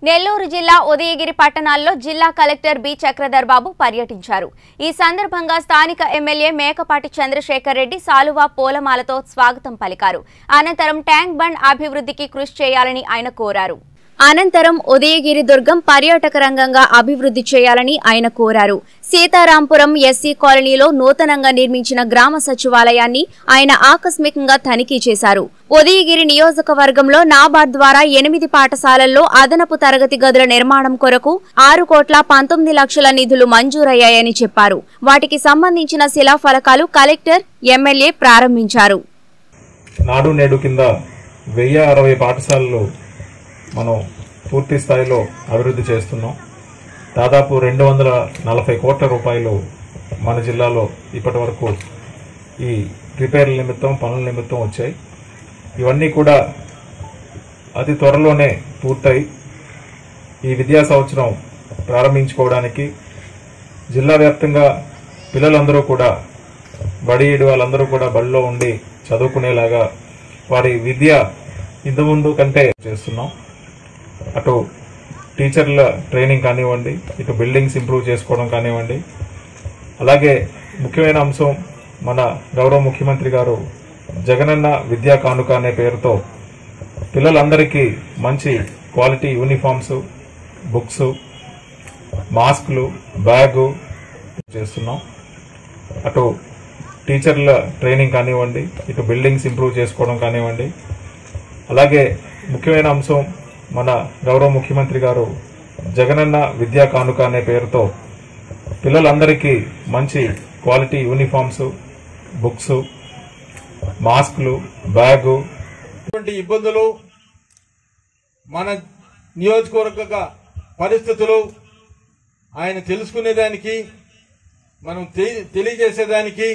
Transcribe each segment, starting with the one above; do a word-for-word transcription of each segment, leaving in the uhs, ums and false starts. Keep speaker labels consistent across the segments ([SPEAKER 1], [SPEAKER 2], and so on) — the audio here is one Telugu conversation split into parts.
[SPEAKER 1] నెల్లూరు జిల్లా ఉదయగిరి పట్టణాల్లో జిల్లా కలెక్టర్ బి చక్రధర్ బాబు పర్యటించారు। ఈ సందర్భంగా స్థానిక ఎమ్మెల్యే మేకపాటి చంద్రశేఖర్ రెడ్డి సాలువా పూలమాలతో స్వాగతం పలికారు। అనంతరం ట్యాంక్ బండ్ అభివృద్ధికి కృషి చేయాలని ఆయన కోరారు। అనంతరం ఉదయగిరి దుర్గం పర్యాటక రంగంగా అభివృద్ధి చేయాలని ఆయన కోరారు। సీతారాంపురం ఎస్సీ కాలనీలో నూతనంగా నిర్మించిన గ్రామ సచివాలయాన్ని ఆయన ఆకస్మికంగా తనిఖీ చేశారు। ఉదయగిరి నియోజకవర్గంలో నాబార్డ్ ద్వారా ఎనిమిది పాఠశాలల్లో అదనపు తరగతి గదుల నిర్మాణం కొరకు ఆరు కోట్ల పంతొమ్మిది లక్షల నిధులు మంజూరయ్యాయని చెప్పారు। వాటికి సంబంధించిన శిలాఫలకాలు కలెక్టర్ ఎమ్మెల్యే ప్రారంభించారు।
[SPEAKER 2] నాడు నేడు కింద వెయ్యి అరవై పాఠశాలలు మనం పూర్తి స్థాయిలో అభివృద్ధి చేస్తున్నాం। దాదాపు రెండు వందల నలభై కోట్ల రూపాయలు మన జిల్లాలో ఇప్పటి వరకు ఈ రిపేర్ల నిమిత్తం పనుల నిమిత్తం వచ్చాయి। ఇవన్నీ కూడా అతి త్వరలోనే పూర్తయి ఈ విద్యా సంవత్సరం ప్రారంభించుకోవడానికి జిల్లా వ్యాప్తంగా పిల్లలందరూ కూడా బడి ఏడు వాళ్ళందరూ కూడా బడిలో ఉండి చదువుకునేలాగా వారి విద్య ఇంతకుముందు కంటే చేస్తున్నాం। అటు టీచర్ల ట్రైనింగ్ కానివ్వండి, ఇటు బిల్డింగ్స్ ఇంప్రూవ్ చేసుకోవడం కానివ్వండి, అలాగే ముఖ్యమైన అంశం మన గౌరవ ముఖ్యమంత్రి గారు జగనన్న విద్యా కానుక అనే పేరుతో పిల్లలందరికీ మంచి క్వాలిటీ యూనిఫామ్స్, బుక్స్, మాస్కులు, బ్యాగు చేస్తున్నాం। అటు టీచర్ల ట్రైనింగ్ కానివ్వండి, ఇటు బిల్డింగ్స్ ఇంప్రూవ్ చేసుకోవడం కానివ్వండి, అలాగే ముఖ్యమైన అంశం మన గౌరవ ముఖ్యమంత్రి గారు జగనన్న విద్యా కానుక అనే పేరుతో పిల్లలందరికీ మంచి క్వాలిటీ యూనిఫామ్స్, బుక్స్, మాస్కులు, బ్యాగు
[SPEAKER 3] ఇబ్బందులు, మన నియోజకవర్గ పరిస్థితులు ఆయన తెలుసుకునేదానికి, మనం తెలియజేసేదానికి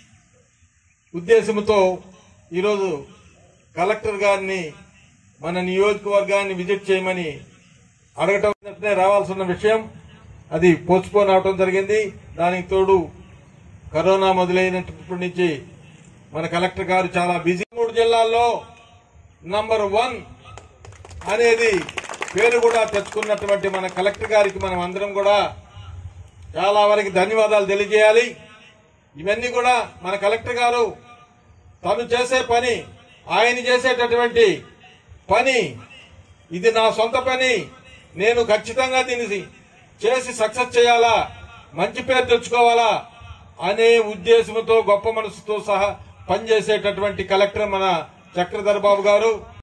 [SPEAKER 3] ఉద్దేశంతో ఈరోజు కలెక్టర్ గారిని మన నియోజకవర్గాన్ని విజిట్ చేయమని అడగటం రావాల్సిన విషయం, అది పోస్ట్పోన్ అవడం జరిగింది। దానికి తోడు కరోనా మొదలైనప్పటి నుంచి మన కలెక్టర్ గారు చాలా బిజీ। మూడు జిల్లాల్లో నంబర్ వన్ అనేది పేరు కూడా తెచ్చుకున్నటువంటి మన కలెక్టర్ గారికి మనం అందరం కూడా చాలా వరకు ధన్యవాదాలు తెలియజేయాలి। ఇవన్నీ కూడా మన కలెక్టర్ గారు తను చేసే పని, ఆయన చేసేటటువంటి పని, ఇది నా సొంత పని, నేను ఖచ్చితంగా దీన్ని చేసి సక్సెస్ చేయాలా, మంచి పేరు తెచ్చుకోవాలా అనే ఉద్దేశంతో గొప్ప మనసుతో సహా పనిచేసేటటువంటి కలెక్టర్ మన చక్రధర్ బాబు గారు।